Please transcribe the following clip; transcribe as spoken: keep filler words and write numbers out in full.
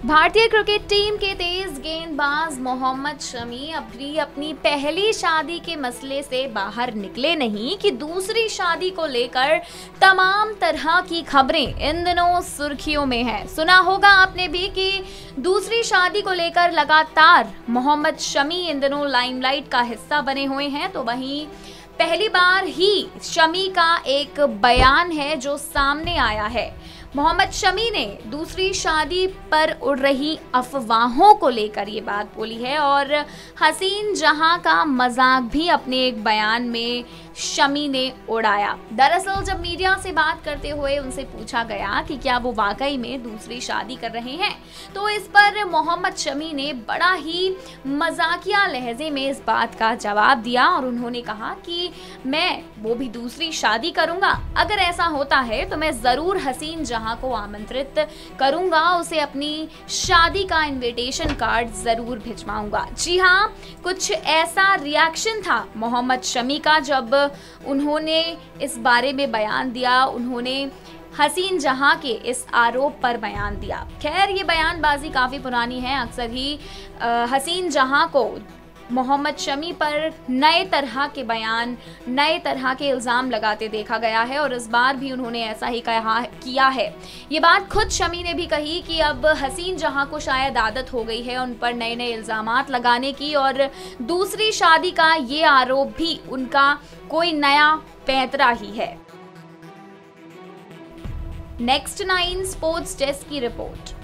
भारतीय cricket team के तेज गेंदबाज मोहम्मद शमी अपनी अपनी पहली शादी के मसले से बाहर निकले नहीं कि दूसरी शादी को लेकर तमाम तरह की खबरें इन दिनों सुर्खियों में है। सुना होगा आपने भी कि दूसरी शादी को लेकर लगातार मोहम्मद शमी इन दिनों लाइमलाइट का हिस्सा बने हुए हैं। तो वहीं पहली बार ही शमी का एक बयान है जो सामने आया है। मोहम्मद शमी ने दूसरी शादी पर उड़ रही अफवाहों को लेकर ये बात बोली है और हसीन जहां का मजाक भी अपने एक बयान में शमी ने उड़ाया। दरअसल जब मीडिया से बात करते हुए उनसे पूछा गया कि क्या वो वाकई में दूसरी शादी कर रहे हैं, तो इस पर मोहम्मद शमी ने बड़ा ही मजाकिया लहजे में इस बात का जवाब दिया और उन्होंने कहा कि मैं वो भी दूसरी शादी करूंगा। अगर ऐसा होता है तो मैं जरूर हसीन जहां को आमंत्रित करूंगा, उसे अपनी शादी का इनविटेशन कार्ड जरूर भिजवाऊंगा। जी हाँ, कुछ ऐसा रिएक्शन था मोहम्मद शमी का जब उन्होंने इस बारे में बयान दिया। उन्होंने हसीन जहां के इस आरोप पर बयान दिया। खैर, ये बयानबाजी काफ़ी पुरानी है। अक्सर ही आ, हसीन जहां को मोहम्मद शमी पर नए तरह के बयान, नए तरह के इल्ज़ाम लगाते देखा गया है और इस बार भी उन्होंने ऐसा ही कहा किया है। ये बात खुद शमी ने भी कही कि अब हसीन जहां को शायद आदत हो गई है उन पर नए नए इल्ज़ामात लगाने की और दूसरी शादी का ये आरोप भी उनका कोई नया पैंतरा ही है। नेक्स्ट नाइन स्पोर्ट्स डेस्क की रिपोर्ट।